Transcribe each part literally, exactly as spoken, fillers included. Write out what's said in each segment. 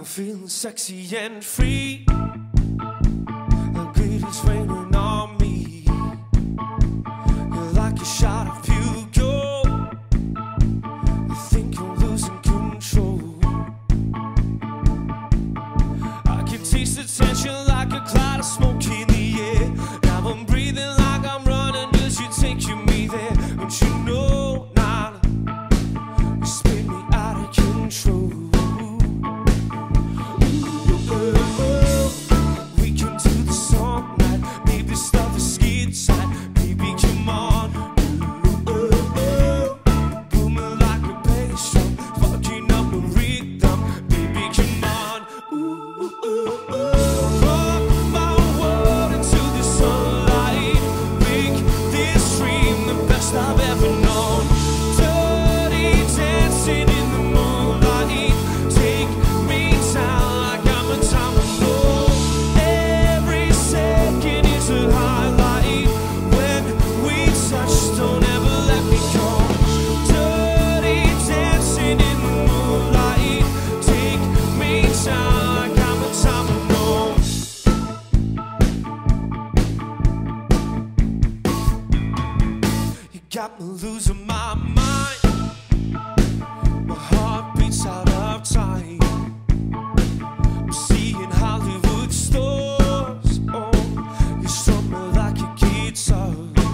feeling sexy and free. The greed is raining on me. You're like a shot of Hugo. You think you're losing control. I can taste the tension like a cloud of smoke in the air. Now I'm breathing like I'm running. Does you taking me there? Don't you know now? You spin me out of control. I've ever known. Dirty dancing in the moonlight. Take me down like I'm a domino. Every second is a highlight. When we touch, don't ever let me go. Dirty dancing in the moonlight. Take me down like I'm a domino. Got me losing my mind. My heart beats out of time. I'm seeing Hollywood stars. Oh, you strum me like a guitar.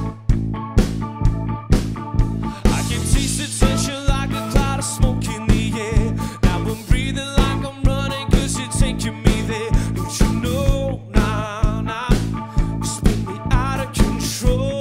I can taste the tension like a cloud of smoke in the air. Now I'm breathing like I'm running, cause you're taking me there. Don't you know now, now, you spin me out of control.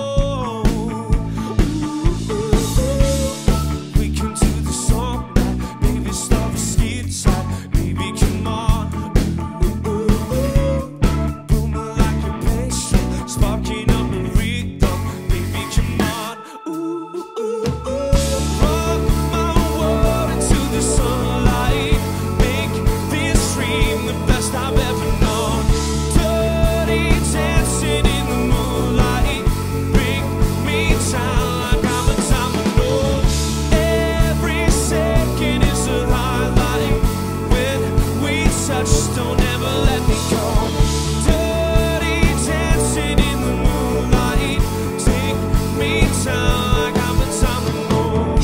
Don't ever let me go. Dirty dancing in the moonlight. Take me down like I'm a domino.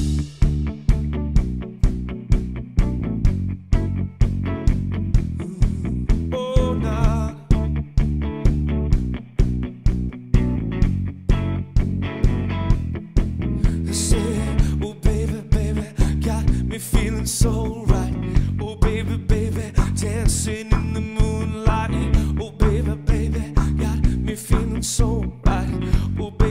Oh, nah. I said, oh baby, baby, got me feeling so right. Oh baby, baby, dancing in the moonlight. Oh baby, baby, got me feeling so right. Oh baby.